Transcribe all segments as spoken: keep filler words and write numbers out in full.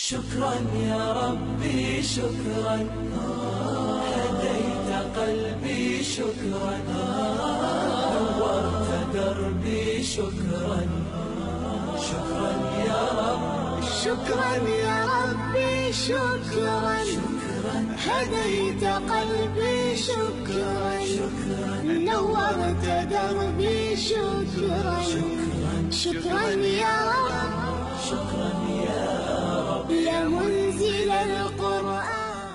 شكرا يا ربي شكرا هديت قلبي شكرا نورت دربي شكرا شكرا يا رب شكرا يا ربي شكرا هديت قلبي شكرا نورت دربي شكرا شكرا يا رب شكرا يا رب يا منزل القرآن.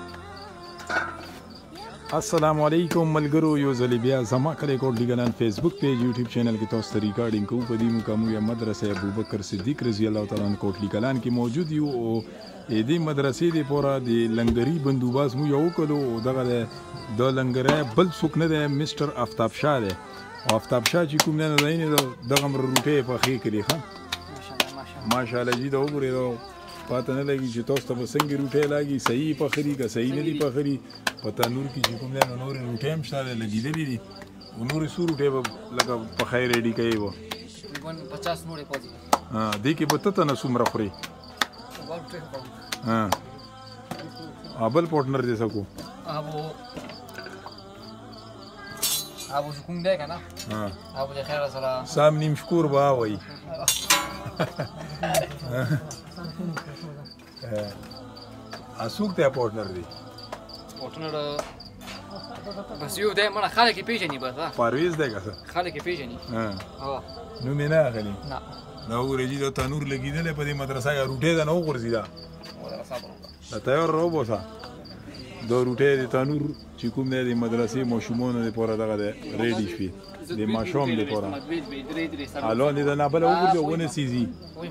السلام علیکم ملګرو یو ځل بیا زما کلی کوټ لیګلان فیسبوک پیج یوټیوب چینل کې تاسو ته ریکارډینګ کوو په دې مقامو یا مدرسه ابوبکر صدیق رضی الله تعالی عنہ کوټ لیګلان کې موجود یو او دې مدرسې د پورا د لنګري بندوباس مو یو کلو دغه د لنګره بل څوک نه دی مستر آفتاب شاه دی او آفتاب شاه چې کوم نه دی نه دغه روټه په خې کړی ښه ماشاءالله جی دا وګورئ پاته نه لګي چې تاسو ته به څنګه روټۍ لاګي صحیح پخري که صحیح نه دي پخري په تنور کې چې کوم دی نو نورې روټۍ هم شته دی لګېدلې دي او نورې څو روټۍ به لکه پخی ریډي کوي به پچاس نورې پاتې دې کې به ته ته نه څومره خورې بل پارټنر دې څه کو ابو کوم دی که نه ابو د خیر سره سام نیم شکور به وایي څوک دی پارټنر دی پارټنر بس یو دی مړه خلک یې پېژني بس پرویز دی که څه خلک یې پېژني نوم یې نه اخلي نه دا وګورئ چې دا تنور لګېدلی په دې مدرسه کې روټۍ ده نه وغورځېده دا تیار راوباسه دا روټۍ د تنور چې کوم دی د مدرسې ماشومانو دپاره دغه دی ریډي شوي د ماشوم دپاره الان دې د نه بله وګورځي ونسېځي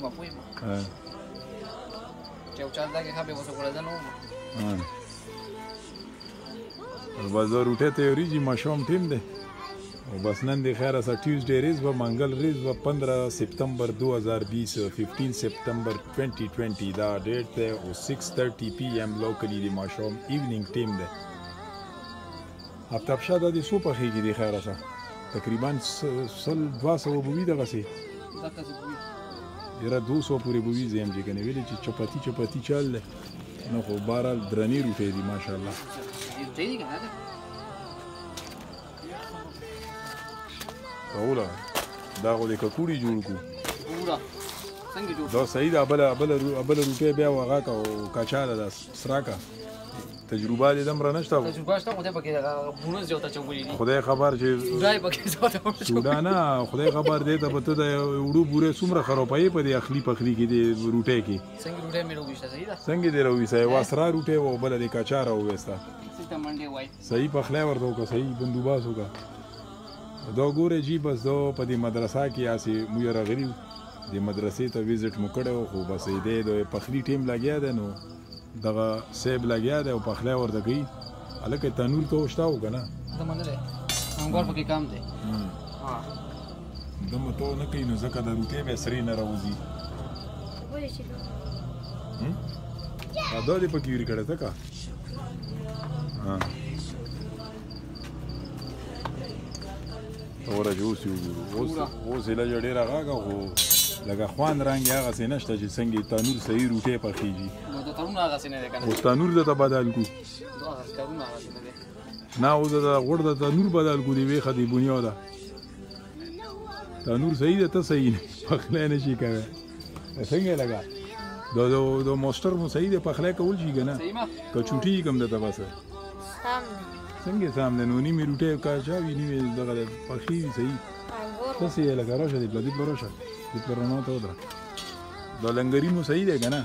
بس دا روټۍ تیارېږي ماشوم ټیم دی او بس نن د خیره سره ټیوزډے ریز به منګل ریز به پندرہ سپتمبر دو ہزار بیس ففٹین سپتمبر ټوینټي ټوینټي دا ډیټ دی او سکس تھرٹی پی ایم لوکلی د ماشوم ایوننګ ټیم دی آفتاب شاه دا د څو پخېږي د خیره سره تقریبا سل دوه سوه به وي دغسې یاره دو سوه پورې به وي زه یم چې کنې ویلې چې چپاتي چپاتي چل دی نو خو بهرحال درنې روټۍ دي ماشاءالله اوله دا خو د ککوړي جوړ کړو دا صحیح ده بله بله روټۍ بیا هغه که او کچا ده دا سره که تجربه دې دومره نشته خدای خبر چې سوډا نه خدای خبر دی ته به ته د وړو بورې څومره خرابوي په دې اخلي پخلي کې د روټۍ کې څنګه دې راوویسه یوه سره روټۍ وه او بله د کچا راوویسته صحیح پخلی ورته وکړه صحیح بندوباس وکړه دا ګوره جی بس دا په دې مدرسه کې هسې موږ راغلي وو دې مدرسې ته ویزټ مو کړی و خو بس دی د پخلي ټیم لګیا دی نو دغه صیب لګیا دی او پخلی ورته کوي هلکه تنور ته شته و که نه دمه تو نه کوي نو ځکه د روټۍ بیا سرې نه راوځي دا دې پکې ویرې کړی ځکه اوره چې اوس یې وګورو اوس یې لږه ډېره غاږه خو لکه خوند رنګ یې هغسې نشته چې څنګه تنور صحیح روټۍ پخېږي اوس تنور درته بدل کړو نه اوس د غوړ د تنور بدل کړو د ویښه د بنیاده تنور صحیح ده ته صحیح نه پخلی نه شي کوی څنګه لګه دا د ماسټر مو صحیح دی پخلی کول شي که نه که چوټي کوم درته بس څنګه سام دی نو نیمې روټۍ کاچا وي نیمې دغه پخې وي صحیح داسې یې لکه راشه دې پله دې پله راشه دې پله رڼا ته ودره دا لنګري مو صحیح دی که نه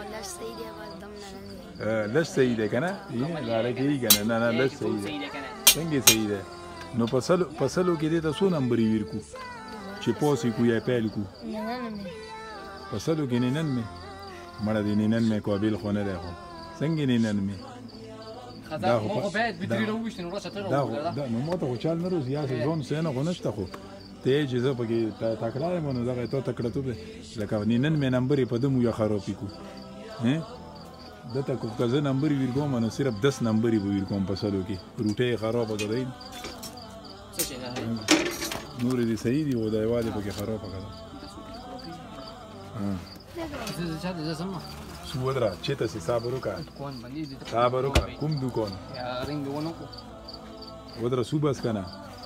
لږ صحیح دی که نه لاره کوي که نه نه نه لږ صحیح دی څنګه صحیح دی نو په سلو کې دې ته څو نمبرې ویر کړو چې پاس یې کړو یا پیل کړو په سلو کې نینن مې مړه دې نینن مې قابل خو نه دی خو څنګه نینن مې دا خو نو ما ته خو چل نه روزي هسې ځان سینه خو نشته خو ته یې چې زه پکې تکړه یم نو دغه تا تکړه توب دی لکه نینن مې نمبرې په ده مو یا خرابې کړو دته که زه نمبرې ویر کوم نو صرف دس نمبرې به ویر کوم په سلو کې روټۍ یې خرابه که دی نورې دې صحیح دي خو د یوه دې پکې خرابه که ده سودرا چته سي صبر وکړه دکان باندې دې صبر وکړه کوم دکان یا رنګ ونه کو ودرا سو بس کنه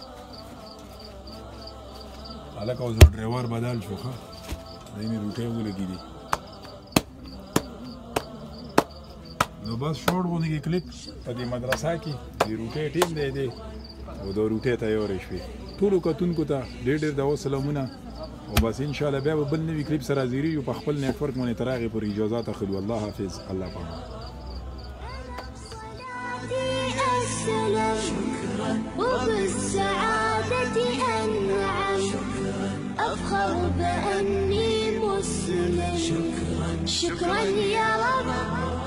الکه اوس ډرایور بدل شو ښه دیني روټه ولګی دي نو بس شورت باندې کې کلیک په دې مدرسه کې د روټه ټیم دی دی او د روټه تیار شوي ټولو کتونکو ته ډېر ډېر د سلامونه او بس ان شاء الله بیا به بل نوي کلیپ سره حاضري یو په خپل نیټ ورک باندې تر هغې پورې اجازات اخلو الله حافظ الله پامان وبالسعادة أنعم أفخر بأني مسلم شكرا يا رب